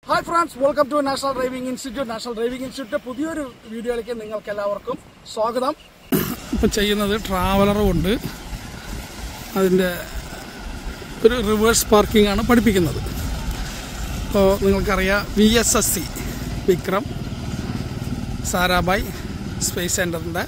Hi friends, welcome to National Driving Institute. National Driving Institute പുതിയൊരു വീഡിയോയിലേക്ക് നിങ്ങൾക്ക് എല്ലാവർക്കും സ്വാഗതം. ഇപ്പോൾ ചെയ്യുന്നത് ട്രാവലറും ഉണ്ട്. അതിൻ്റെ ഒരു റിവേഴ്സ് പാർക്കിംഗ് ആണ് പഠിപ്പിക്കുന്നത്. അപ്പോൾ നിങ്ങൾക്കറിയാം VSSC വിക്രം സാരാഭായ് സ്പേസ് സെൻറ്ററിൻ്റെ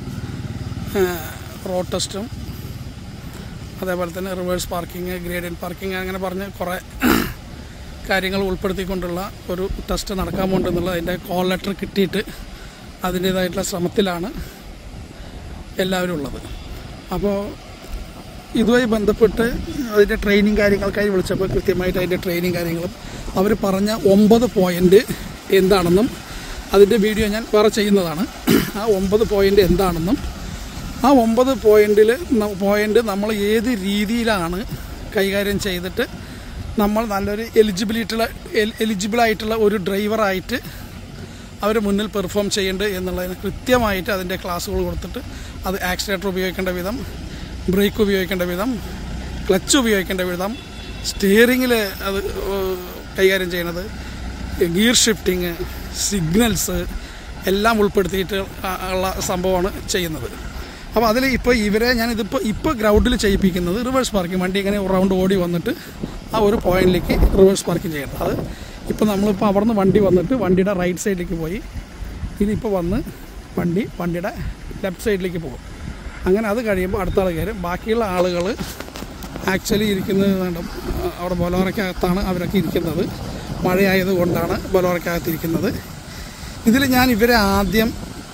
റോഡ് ടെസ്റ്റും അതേപോലെ തന്നെ റിവേഴ്സ് പാർക്കിംഗ്, ഗ്രേഡിയൻറ്റ് പാർക്കിംഗ് അങ്ങനെ പറഞ്ഞ് കുറേ കാര്യങ്ങൾ ഉൾപ്പെടുത്തിക്കൊണ്ടുള്ള ഒരു ടെസ്റ്റ് നടക്കാൻ പോകുന്നുണ്ടെന്നുള്ള അതിൻ്റെ കോൾ ലെറ്റർ കിട്ടിയിട്ട് അതിൻ്റേതായിട്ടുള്ള ശ്രമത്തിലാണ് എല്ലാവരും ഉള്ളത്. അപ്പോൾ ഇതുമായി ബന്ധപ്പെട്ട് അതിൻ്റെ ട്രെയിനിങ് കാര്യങ്ങൾക്കായി വിളിച്ചപ്പോൾ കൃത്യമായിട്ട് അതിൻ്റെ ട്രെയിനിങ് കാര്യങ്ങളും അവർ പറഞ്ഞ 9 പോയിൻ്റ് എന്താണെന്നും അതിൻ്റെ വീഡിയോ ഞാൻ വേറെ ചെയ്യുന്നതാണ്. ആ 9 പോയിൻ്റ് എന്താണെന്നും ആ 9 പോയിൻ്റ് നമ്മൾ ഏത് രീതിയിലാണ് കൈകാര്യം ചെയ്തിട്ട് നമ്മൾ നല്ലൊരു എലിജിബിളായിട്ടുള്ള ഒരു ഡ്രൈവറായിട്ട് അവർ മുന്നിൽ പെർഫോം ചെയ്യേണ്ടത് എന്നുള്ളതിന് കൃത്യമായിട്ട് അതിൻ്റെ ക്ലാസ്സുകൾ കൊടുത്തിട്ട് അത് ആക്സിലേറ്റർ ഉപയോഗിക്കേണ്ട വിധം, ബ്രേക്ക് ഉപയോഗിക്കേണ്ട വിധം, ക്ലച്ച് ഉപയോഗിക്കേണ്ട വിധം, സ്റ്റിയറിങ്ങിൽ അത് കൈകാര്യം ചെയ്യുന്നത്, ഗിയർ ഷിഫ്റ്റിങ്, സിഗ്നൽസ് എല്ലാം ഉൾപ്പെടുത്തിയിട്ട് ഉള്ള സംഭവമാണ് ചെയ്യുന്നത്. അപ്പോൾ അതിൽ ഇപ്പോൾ ഗ്രൗണ്ടിൽ ചെയ്യിപ്പിക്കുന്നത് റിവേഴ്സ് പാർക്കിംഗ്. വണ്ടി ഇങ്ങനെ റൗണ്ട് ഓടി വന്നിട്ട് ആ ഒരു പോയിന്റിലേക്ക് റിവേഴ്സ് പാർക്കിംഗ് ചെയ്യണം. അത് ഇപ്പോൾ നമ്മളിപ്പോൾ അവിടെ നിന്ന് വണ്ടി വന്നിട്ട് വണ്ടിയുടെ റൈറ്റ് സൈഡിലേക്ക് പോയി, ഇതിപ്പോൾ വന്ന് വണ്ടിയുടെ ലെഫ്റ്റ് സൈഡിലേക്ക് പോകും. അങ്ങനെ അത് കഴിയുമ്പോൾ അടുത്ത ആൾ കയറും. ബാക്കിയുള്ള ആളുകൾ ആക്ച്വലി ഇരിക്കുന്നത് അവിടെ ബൊലോറയ്ക്കകത്താണ് അവരൊക്കെ ഇരിക്കുന്നത്. മഴയായത് കൊണ്ടാണ് ബൊലോറയ്ക്കകത്തിരിക്കുന്നത്. ഇതിൽ ഞാൻ ഇവരെ ആദ്യം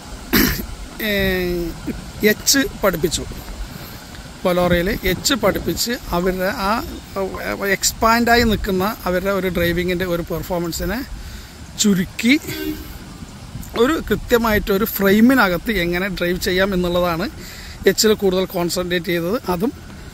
എച്ച് പഠിപ്പിച്ചു. ബൊലോറയിൽ എച്ച് പഠിപ്പിച്ച് അവരുടെ ആ എക്സ്പാൻഡായി നിൽക്കുന്ന അവരുടെ ഒരു ഡ്രൈവിങ്ങിൻ്റെ ഒരു പെർഫോമൻസിനെ ചുരുക്കി ഒരു കൃത്യമായിട്ടൊരു ഫ്രെയിമിനകത്ത് എങ്ങനെ ഡ്രൈവ് ചെയ്യാം എന്നുള്ളതാണ് എച്ചിൽ കൂടുതൽ കോൺസെൻട്രേറ്റ് ചെയ്തത്. അതും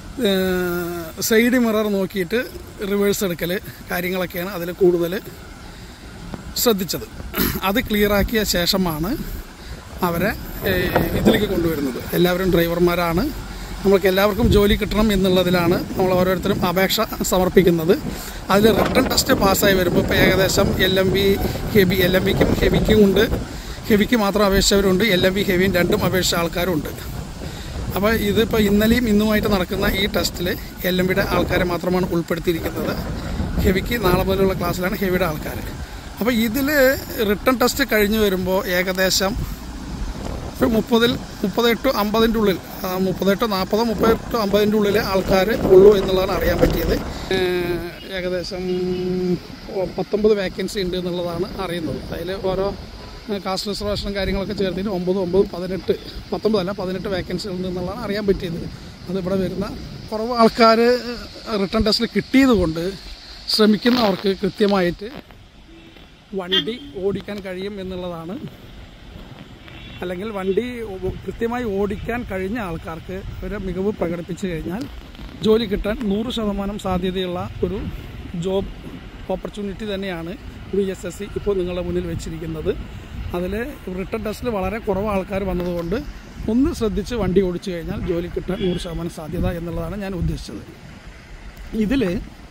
സൈഡ് മിറർ നോക്കിയിട്ട് റിവേഴ്സ് എടുക്കൽ കാര്യങ്ങളൊക്കെയാണ് അതിൽ കൂടുതൽ ശ്രദ്ധിച്ചത്. അത് ക്ലിയറാക്കിയ ശേഷമാണ് അവരെ ഇതിലേക്ക് കൊണ്ടുവരുന്നത്. എല്ലാവരും ഡ്രൈവർമാരാണ്, നമ്മൾക്ക് എല്ലാവർക്കും ജോലി കിട്ടണം എന്നുള്ളതിലാണ് നമ്മൾ ഓരോരുത്തരും അപേക്ഷ സമർപ്പിക്കുന്നത്. അതിൽ റിട്ടൺ ടെസ്റ്റ് പാസ്സായി വരുമ്പോൾ ഇപ്പോൾ ഏകദേശം LMV ഹെവി, LMVക്കും ഹെവിക്കും ഉണ്ട്. ഹെവിക്ക് മാത്രം അപേക്ഷിച്ചവരുണ്ട്, LMV ഹെവിയും രണ്ടും അപേക്ഷിച്ച ആൾക്കാരുണ്ട്. അപ്പോൾ ഇതിപ്പോൾ ഇന്നലെയും ഇന്നുമായിട്ട് നടക്കുന്ന ഈ ടെസ്റ്റിൽ LMVയുടെ ആൾക്കാരെ മാത്രമാണ് ഉൾപ്പെടുത്തിയിരിക്കുന്നത്. ഹെവിക്ക് നാളെ മുതലുള്ള ക്ലാസ്സിലാണ് ഹെവിയുടെ ആൾക്കാർ. അപ്പോൾ ഇതിൽ റിട്ടൺ ടെസ്റ്റ് കഴിഞ്ഞ് വരുമ്പോൾ ഏകദേശം 38-50 ഉള്ളിൽ, 38-40-38-50 ഉള്ളിൽ ആൾക്കാർ ഉള്ളൂ എന്നുള്ളതാണ് അറിയാൻ പറ്റിയത്. ഏകദേശം 19 വേക്കൻസി ഉണ്ട് എന്നുള്ളതാണ് അറിയുന്നത്. അതിൽ ഓരോ കാസ്റ്റ് റിസർവേഷനും കാര്യങ്ങളൊക്കെ ചേർത്തിട്ട് 18 വേക്കൻസി ഉണ്ട് എന്നുള്ളതാണ് അറിയാൻ പറ്റിയത്. അതിവിടെ വരുന്ന കുറവ് ആൾക്കാർ റിട്ടൺ ടെസ്റ്റിൽ കിട്ടിയത് കൊണ്ട് ശ്രമിക്കുന്നവർക്ക് കൃത്യമായിട്ട് വണ്ടി ഓടിക്കാൻ കഴിയും എന്നുള്ളതാണ്. അല്ലെങ്കിൽ വണ്ടി കൃത്യമായി ഓടിക്കാൻ കഴിഞ്ഞ ആൾക്കാർക്ക് ഒരു മികവ് പ്രകടിപ്പിച്ചു കഴിഞ്ഞാൽ ജോലി കിട്ടാൻ 100% സാധ്യതയുള്ള ഒരു ജോബ് ഓപ്പർച്യൂണിറ്റി തന്നെയാണ് VSSC ഇപ്പോൾ നിങ്ങളുടെ മുന്നിൽ വെച്ചിരിക്കുന്നത്. അതിൽ റിട്ടൺ ടെസ്റ്റിൽ വളരെ കുറവ് ആൾക്കാർ വന്നതുകൊണ്ട് ഒന്ന് ശ്രദ്ധിച്ച് വണ്ടി ഓടിച്ചു കഴിഞ്ഞാൽ ജോലി കിട്ടാൻ 100% സാധ്യത എന്നുള്ളതാണ് ഞാൻ ഉദ്ദേശിച്ചത്. ഇതിൽ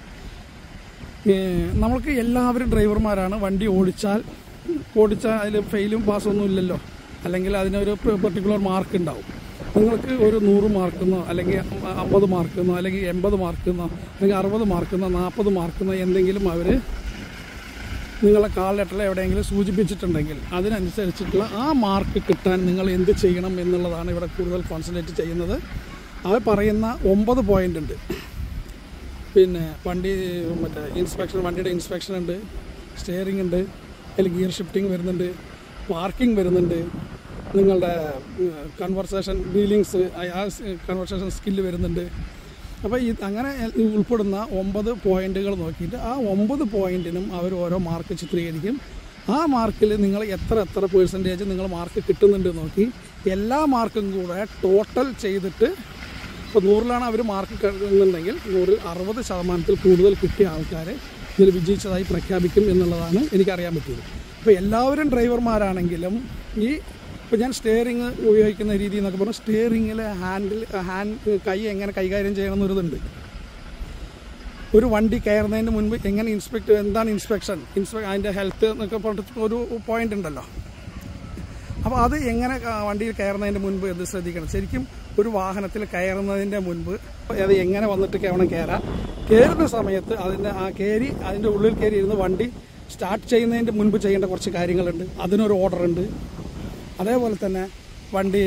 നമ്മൾക്ക് എല്ലാവരും ഡ്രൈവർമാരാണ്. വണ്ടി ഓടിച്ചാൽ അതിൽ ഫെയിലും പാസ്സൊന്നും ഇല്ലല്ലോ. അല്ലെങ്കിൽ അതിനൊരു പെർട്ടിക്കുലർ മാർക്ക് ഉണ്ടാവും. നിങ്ങൾക്ക് ഒരു 100 മാർക്കെന്നോ അല്ലെങ്കിൽ 50 മാർക്കെന്നോ അല്ലെങ്കിൽ 80 മാർക്കെന്നോ അല്ലെങ്കിൽ 60 മാർക്കെന്നോ 40 മാർക്കെന്നോ എന്തെങ്കിലും അവർ നിങ്ങളെ കാൾ ലെറ്ററിൽ എവിടെയെങ്കിലും സൂചിപ്പിച്ചിട്ടുണ്ടെങ്കിൽ അതിനനുസരിച്ചിട്ടുള്ള ആ മാർക്ക് കിട്ടാൻ നിങ്ങൾ എന്ത് ചെയ്യണം എന്നുള്ളതാണ് ഇവിടെ കൂടുതൽ കോൺസെൻട്രേറ്റ് ചെയ്യുന്നത്. അവർ പറയുന്ന 9 പോയിൻ്റ് ഉണ്ട്. പിന്നെ വണ്ടിയുടെ ഇൻസ്പെക്ഷൻ ഉണ്ട്, സ്റ്റിയറിംഗ് ഉണ്ട്, അതിൽ ഗിയർ ഷിഫ്റ്റിംഗ് വരുന്നുണ്ട്, പാർക്കിംഗ് വരുന്നുണ്ട്, നിങ്ങളുടെ കൺവെർസേഷൻ ഡീലിങ്സ്, ആ കൺവെർസേഷൻ സ്കില്ല് വരുന്നുണ്ട്. അപ്പോൾ അങ്ങനെ ഉൾപ്പെടുന്ന 9 പോയിൻ്റുകൾ നോക്കിയിട്ട് ആ 9 പോയിൻറ്റിനും അവർ ഓരോ മാർക്ക് ചിത്രീകരിക്കും. ആ മാർക്കിൽ നിങ്ങൾ എത്ര പെർസെൻറ്റേജ് നിങ്ങൾ മാർക്ക് കിട്ടുന്നുണ്ട് നോക്കി എല്ലാ മാർക്കും കൂടെ ടോട്ടൽ ചെയ്തിട്ട് ഇപ്പോൾ 100ലാണ് അവർ മാർക്ക് കിട്ടുന്നുണ്ടെങ്കിൽ 100-ൽ 60% കൂടുതൽ കിട്ടിയ ആൾക്കാരെ ഇതിൽ വിജയിച്ചതായി പ്രഖ്യാപിക്കും എന്നുള്ളതാണ് എനിക്കറിയാൻ പറ്റിയത്. അപ്പോൾ എല്ലാവരും ഡ്രൈവർമാരാണെങ്കിലും ഇപ്പോൾ ഞാൻ സ്റ്റിയറിങ് ഉപയോഗിക്കുന്ന രീതി എന്നൊക്കെ പറഞ്ഞാൽ സ്റ്റിയറിങ്ങിൽ കൈ എങ്ങനെ കൈകാര്യം ചെയ്യണമെന്നൊരിതുണ്ട്. ഒരു വണ്ടി കയറുന്നതിന് മുൻപ് എങ്ങനെ എന്താണ് ഇൻസ്പെക്ഷൻ അതിൻ്റെ ഹെൽത്ത് എന്നൊക്കെ പറഞ്ഞിട്ട് ഒരു പോയിന്റ് ഉണ്ടല്ലോ. അപ്പോൾ അത് എങ്ങനെ വണ്ടിയിൽ കയറുന്നതിൻ്റെ മുൻപ് എന്ത് ശ്രദ്ധിക്കണം, ശരിക്കും ഒരു വാഹനത്തിൽ കയറുന്നതിൻ്റെ മുൻപ് അത് എങ്ങനെ വന്നിട്ട് കയറാം, കയറുന്ന സമയത്ത് അതിൻ്റെ ഉള്ളിൽ കയറി ഇരുന്ന് വണ്ടി സ്റ്റാർട്ട് ചെയ്യുന്നതിൻ്റെ മുൻപ് ചെയ്യേണ്ട കുറച്ച് കാര്യങ്ങളുണ്ട്, അതിനൊരു ഓർഡർ ഉണ്ട്. അതേപോലെ തന്നെ വണ്ടി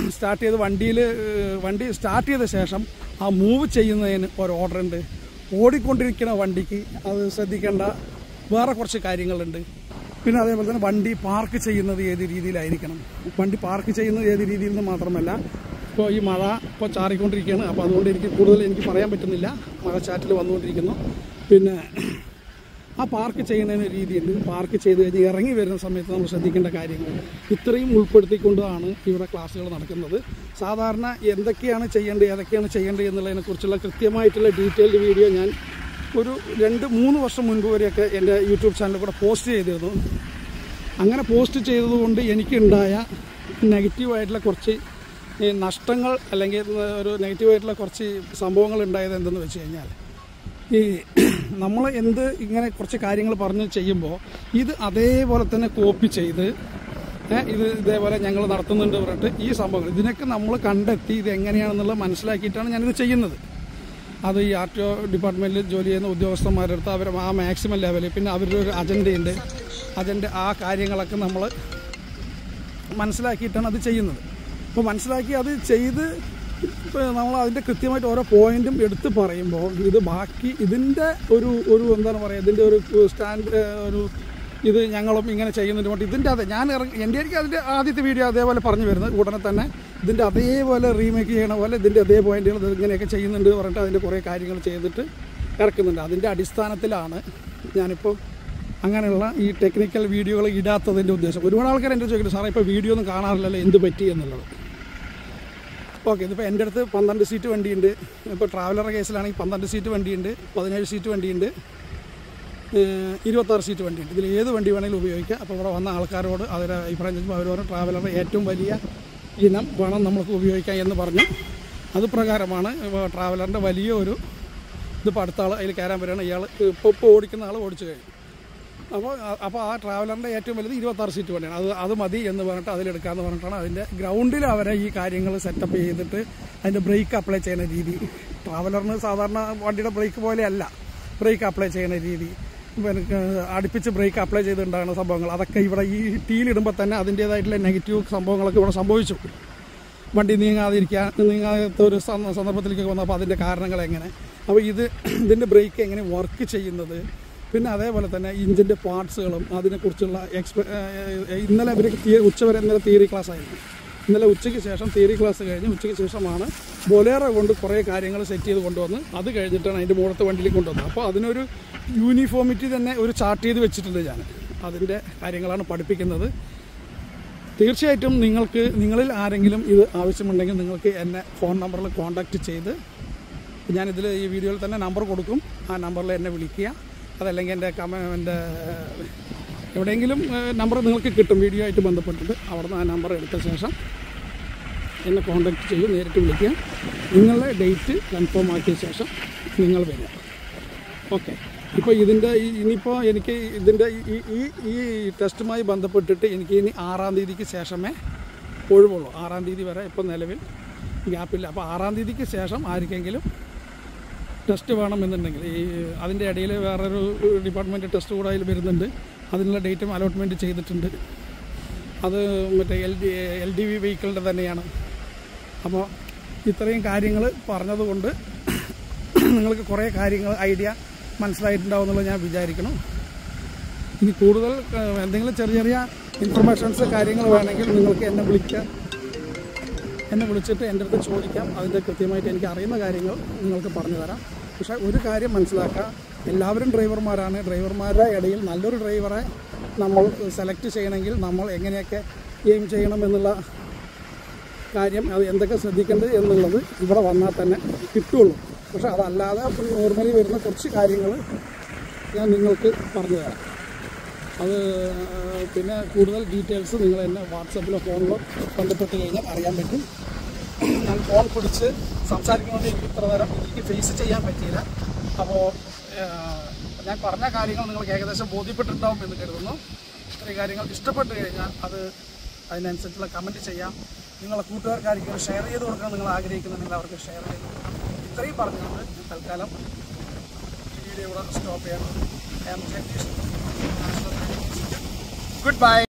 സ്റ്റാർട്ട് ചെയ്ത ശേഷം ആ മൂവ് ചെയ്യുന്നതിന് ഒരു ഓർഡർ ഉണ്ട്. ഓടിക്കൊണ്ടിരിക്കുന്ന വണ്ടിക്ക് അത് ശ്രദ്ധിക്കേണ്ട വേറെ കുറച്ച് കാര്യങ്ങളുണ്ട്. പിന്നെ അതേപോലെ തന്നെ വണ്ടി പാർക്ക് ചെയ്യുന്നത് ഏത് രീതിയിലായിരിക്കണം, വണ്ടി പാർക്ക് ചെയ്യുന്നത് ഏത് രീതിയിൽ നിന്ന് മാത്രമല്ല, ഇപ്പോൾ ഈ മഴ ഇപ്പോൾ ചാറിക്കൊണ്ടിരിക്കുകയാണ്, അപ്പോൾ അതുകൊണ്ട് എനിക്ക് പറയാൻ പറ്റുന്നില്ല, മഴ ചാറ്റിൽ വന്നുകൊണ്ടിരിക്കുന്നു. പിന്നെ ആ പാർക്ക് ചെയ്യുന്നതിന് രീതിയുണ്ട്, പാർക്ക് ചെയ്ത് കഴിഞ്ഞ് ഇറങ്ങി വരുന്ന സമയത്ത് നമ്മൾ ശ്രദ്ധിക്കേണ്ട കാര്യങ്ങൾ ഇത്രയും ഉൾപ്പെടുത്തിക്കൊണ്ടാണ് ഇവിടെ ക്ലാസ്സുകൾ നടക്കുന്നത്. സാധാരണ ഏതൊക്കെയാണ് ചെയ്യേണ്ടത് എന്നുള്ളതിനെക്കുറിച്ചുള്ള കൃത്യമായിട്ടുള്ള ഡീറ്റെയിൽഡ് വീഡിയോ ഞാൻ ഒരു 2-3 വർഷം മുൻപ് വരെയൊക്കെ എൻ്റെ യൂട്യൂബ് ചാനലിൽ കൂടെ പോസ്റ്റ് ചെയ്തിരുന്നു. അങ്ങനെ പോസ്റ്റ് ചെയ്തതുകൊണ്ട് എനിക്കുണ്ടായ നെഗറ്റീവായിട്ടുള്ള കുറച്ച് നഷ്ടങ്ങൾ അല്ലെങ്കിൽ ഒരു നെഗറ്റീവായിട്ടുള്ള കുറച്ച് സംഭവങ്ങൾ ഉണ്ടായത് എന്തെന്ന് വെച്ച് കഴിഞ്ഞാൽ, നമ്മൾ ഇങ്ങനെ കുറച്ച് കാര്യങ്ങൾ പറഞ്ഞ് ചെയ്യുമ്പോൾ ഇത് അതേപോലെ തന്നെ കോപ്പി ചെയ്ത് ഇതേപോലെ ഞങ്ങൾ നടത്തുന്നുണ്ട് പറഞ്ഞിട്ട് ഈ സംഭവങ്ങൾ ഇതിനൊക്കെ നമ്മൾ കണ്ടെത്തി ഇത് എങ്ങനെയാണെന്നുള്ളത് മനസ്സിലാക്കിയിട്ടാണ് ഞാനിത് ചെയ്യുന്നത്. അത് ഈ RTO ഡിപ്പാർട്ട്മെൻറ്റിൽ ജോലി ചെയ്യുന്ന ഉദ്യോഗസ്ഥന്മാരുടെ അടുത്ത് അവർ ആ മാക്സിമം ലെവലിൽ, പിന്നെ അവരുടെ ഒരു അജണ്ട ആ കാര്യങ്ങളൊക്കെ നമ്മൾ മനസ്സിലാക്കിയിട്ടാണ് അത് ചെയ്യുന്നത്. അപ്പോൾ മനസ്സിലാക്കി അത് ചെയ്ത് നമ്മൾ അതിൻ്റെ കൃത്യമായിട്ട് ഓരോ പോയിന്റും എടുത്ത് പറയുമ്പോൾ ഇത് ബാക്കി ഇതിൻ്റെ ഒരു എന്താണ് പറയുക, ഇതിൻ്റെ ഒരു ഇത് ഞങ്ങളും ഇങ്ങനെ ചെയ്യുന്നതിന് വേണ്ടി ഇതിൻ്റെ എൻ്റെ അതിൻ്റെ ആദ്യത്തെ വീഡിയോ അതേപോലെ പറഞ്ഞു വരുന്നത്, ഉടനെ തന്നെ ഇതിൻ്റെ അതേപോലെ റീമേക്ക് ചെയ്യണ പോലെ ഇതിൻ്റെ അതേ പോയിന്റുകൾ ഇങ്ങനെയൊക്കെ ചെയ്യുന്നുണ്ട് പറഞ്ഞിട്ട് അതിൻ്റെ കുറേ കാര്യങ്ങൾ ചെയ്തിട്ട് ഇറക്കുന്നുണ്ട്. അതിൻ്റെ അടിസ്ഥാനത്തിലാണ് ഞാനിപ്പോൾ അങ്ങനെയുള്ള ഈ ടെക്നിക്കൽ വീഡിയോകൾ ഇടാത്തതിൻ്റെ ഉദ്ദേശം. ഒരുപാട് ആൾക്കാർ എൻ്റെ ചോദിക്കുന്നത്, സാറേ ഇപ്പോൾ വീഡിയോ ഒന്നും കാണാറില്ലല്ലോ, എന്ത് പറ്റി എന്നുള്ളത്. ഓക്കെ, ഇതിപ്പോൾ എൻ്റെ അടുത്ത് 12 സീറ്റ് വണ്ടിയുണ്ട്. ഇപ്പോൾ ട്രാവലറുടെ കേസിലാണെങ്കിൽ 12 സീറ്റ് വണ്ടിയുണ്ട്, 17 സീറ്റ് വണ്ടിയുണ്ട്, 26 സീറ്റ് വണ്ടിയുണ്ട്. ഇതിൽ ഏത് വണ്ടി വേണമെങ്കിലും ഉപയോഗിക്കാം. അപ്പോൾ ഇവിടെ വന്ന ആൾക്കാരോട് അവരെ അഭിപ്രായം ചോദിക്കുമ്പോൾ അവർ പറഞ്ഞു ട്രാവലറുടെ ഏറ്റവും വലിയ ഇനം വേണം നമുക്ക് ഉപയോഗിക്കാം എന്ന് പറഞ്ഞു. അത് പ്രകാരമാണ് ട്രാവലറിൻ്റെ വലിയ ഒരു ഇതിപ്പോൾ അടുത്ത ആൾ അതിൽ കയറാൻ വരികയാണ്. ഇയാൾ ഇപ്പോൾ ഓടിക്കുന്ന ആൾ ഓടിച്ചു കഴിഞ്ഞു. അപ്പോൾ ആ ട്രാവലറിൻ്റെ ഏറ്റവും വലുത് 26 സീറ്റ് വണ്ടിയാണ്. അത് മതി എന്ന് പറഞ്ഞിട്ട് അതിലെടുക്കാമെന്ന് പറഞ്ഞിട്ടാണ് അതിൻ്റെ ഗ്രൗണ്ടിൽ അവരെ ഈ കാര്യങ്ങൾ സെറ്റപ്പ് ചെയ്തിട്ട് അതിൻ്റെ ബ്രേക്ക് അപ്ലൈ ചെയ്യുന്ന രീതി, ട്രാവലറിന് സാധാരണ വണ്ടിയുടെ ബ്രേക്ക് പോലെയല്ല ബ്രേക്ക് അപ്ലൈ ചെയ്യുന്ന രീതി, അടുപ്പിച്ച് ബ്രേക്ക് അപ്ലൈ ചെയ്തിട്ടുണ്ടാകുന്ന സംഭവങ്ങൾ, അതൊക്കെ ഇവിടെ ഈ ടീലിടുമ്പോൾ തന്നെ അതിൻ്റേതായിട്ടുള്ള നെഗറ്റീവ് സംഭവങ്ങളൊക്കെ ഇവിടെ സംഭവിച്ചു. വണ്ടി നീങ്ങാത്ത ഒരു സന്ദർഭത്തിലേക്ക് വന്നപ്പോൾ അതിൻ്റെ കാരണങ്ങൾ എങ്ങനെ, അപ്പോൾ ഇതിൻ്റെ ബ്രേക്ക് എങ്ങനെ വർക്ക് ചെയ്യുന്നത്, പിന്നെ അതേപോലെ തന്നെ ഇഞ്ചിൻ്റെ പാർട്സുകളും അതിനെക്കുറിച്ചുള്ള ഇന്നലെ ഇവർക്ക് ഉച്ചവരെ ഇന്നലെ തിയറി ക്ലാസ് ആയിരുന്നു. ഇന്നലെ ഉച്ചയ്ക്ക് ശേഷം തിയറി ക്ലാസ് കഴിഞ്ഞ് ഉച്ചയ്ക്ക് ശേഷമാണ് ബൊലേറോ കൊണ്ട് കുറേ കാര്യങ്ങൾ സെറ്റ് ചെയ്ത് കൊണ്ടുവന്ന് അത് കഴിഞ്ഞിട്ടാണ് അതിൻ്റെ മുകളിലത്തെ വണ്ടിയിലേക്ക് കൊണ്ടുവന്നത്. അപ്പോൾ അതിനൊരു യൂണിഫോമിറ്റി തന്നെ ഒരു ചാർട്ട് ചെയ്ത് വെച്ചിട്ടുണ്ട് ഞാൻ. അതിൻ്റെ കാര്യങ്ങളാണ് പഠിപ്പിക്കുന്നത്. തീർച്ചയായിട്ടും നിങ്ങളിൽ ആരെങ്കിലും ഇത് ആവശ്യമുണ്ടെങ്കിൽ നിങ്ങൾക്ക് എന്നെ ഫോൺ നമ്പറിൽ കോൺടാക്റ്റ് ചെയ്ത്, ഞാനിതിൽ ഈ വീഡിയോയിൽ തന്നെ നമ്പർ കൊടുക്കും, ആ നമ്പറിൽ എന്നെ വിളിക്കുക. അതല്ലെങ്കിൽ എൻ്റെ എവിടെയെങ്കിലും നമ്പർ നിങ്ങൾക്ക് കിട്ടും വീഡിയോ ആയിട്ട് ബന്ധപ്പെട്ടിട്ട്, അവിടുന്ന് ആ നമ്പർ എടുത്ത ശേഷം എന്നെ കോൺടാക്റ്റ് ചെയ്ത് നേരിട്ട് വിളിക്കുക. നിങ്ങളുടെ ഡേറ്റ് കൺഫേം ആക്കിയ ശേഷം നിങ്ങൾ വരിക. ഓക്കെ, ഇപ്പോൾ ഇനിയിപ്പോൾ എനിക്ക് ഇതിൻ്റെ ഈ ടെസ്റ്റുമായി ബന്ധപ്പെട്ടിട്ട് എനിക്ക് ഇനി 6-ാം തീയതിക്ക് ശേഷമേ ഒഴിവുള്ളൂ. 6-ാം തീയതി വരെ ഇപ്പോൾ നിലവിൽ ഗ്യാപ്പില്ല. അപ്പോൾ 6-ാം തീയതിക്ക് ശേഷം ആർക്കെങ്കിലും ടെസ്റ്റ് വേണമെന്നുണ്ടെങ്കിൽ അതിൻ്റെ ഇടയിൽ വേറൊരു ഡിപ്പാർട്ട്മെൻറ്റ് ടെസ്റ്റ് കൂടെ അതിൽ വരുന്നുണ്ട്. അതിനുള്ള ഡേറ്റും അലോട്ട്മെൻറ്റ് ചെയ്തിട്ടുണ്ട്. അത് മറ്റേ LDV വെഹിക്കിളിൻ്റെ തന്നെയാണ്. അപ്പോൾ ഇത്രയും കാര്യങ്ങൾ പറഞ്ഞതുകൊണ്ട് നിങ്ങൾക്ക് കുറേ കാര്യങ്ങൾ ഐഡിയ മനസ്സിലായിട്ടുണ്ടാവും എന്നുള്ളത് ഞാൻ വിചാരിക്കണം. ഇനി കൂടുതൽ എന്തെങ്കിലും ചെറിയ ഇൻഫർമേഷൻസ് കാര്യങ്ങൾ വേണമെങ്കിൽ നിങ്ങൾക്ക് എന്നെ വിളിച്ചിട്ട് എൻ്റെ അടുത്ത് ചോദിക്കാം. അതിൻ്റെ കൃത്യമായിട്ട് എനിക്ക് അറിയുന്ന കാര്യങ്ങൾ നിങ്ങൾക്ക് പറഞ്ഞു തരാം. പക്ഷേ ഒരു കാര്യം മനസ്സിലാക്കുക, എല്ലാവരും ഡ്രൈവർമാരാണ്. ഡ്രൈവർമാരുടെ ഇടയിൽ നല്ലൊരു ഡ്രൈവറെ നമ്മൾ സെലക്ട് ചെയ്യണമെങ്കിൽ നമ്മൾ എങ്ങനെയൊക്കെ എയിം ചെയ്യണം എന്നുള്ള കാര്യം, അത് എന്തൊക്കെ ശ്രദ്ധിക്കേണ്ടത് എന്നുള്ളത് ഇവിടെ വന്നാൽ തന്നെ കിട്ടുള്ളൂ. പക്ഷെ അതല്ലാതെ നോർമലി വരുന്ന കുറച്ച് കാര്യങ്ങൾ ഞാൻ നിങ്ങൾക്ക് പറഞ്ഞു തരാം. അത് പിന്നെ കൂടുതൽ ഡീറ്റെയിൽസ് നിങ്ങൾ എന്നെ വാട്സപ്പിലോ ഫോണിലോ ബന്ധപ്പെട്ട് കഴിഞ്ഞാൽ അറിയാൻ പറ്റും. ഞാൻ ഫോൺ പിടിച്ച് സംസാരിക്കുന്നത് എനിക്ക് ഇത്ര നേരം എനിക്ക് ഫേസ് ചെയ്യാൻ പറ്റിയില്ല. അപ്പോൾ ഞാൻ പറഞ്ഞ കാര്യങ്ങൾ നിങ്ങൾക്ക് ഏകദേശം ബോധ്യപ്പെട്ടിട്ടുണ്ടാവും എന്ന് കരുതുന്നു. ഇത്രയും കാര്യങ്ങൾ ഇഷ്ടപ്പെട്ട് കഴിഞ്ഞാൽ അതിനനുസരിച്ചുള്ള കമൻറ്റ് ചെയ്യാം. നിങ്ങളെ കൂട്ടുകാർക്കായിരിക്കും ഷെയർ ചെയ്ത് കൊടുക്കാൻ നിങ്ങൾ ആഗ്രഹിക്കുന്നുണ്ടെങ്കിൽ അവർക്ക് ഷെയർ ചെയ്ത് കൊടുക്കാം. ഇത്രയും പറഞ്ഞുകൊണ്ട് ഞാൻ തൽക്കാലം ഈ വീഡിയോ ഇവിടെ സ്റ്റോപ്പ് ചെയ്യണം. Good by.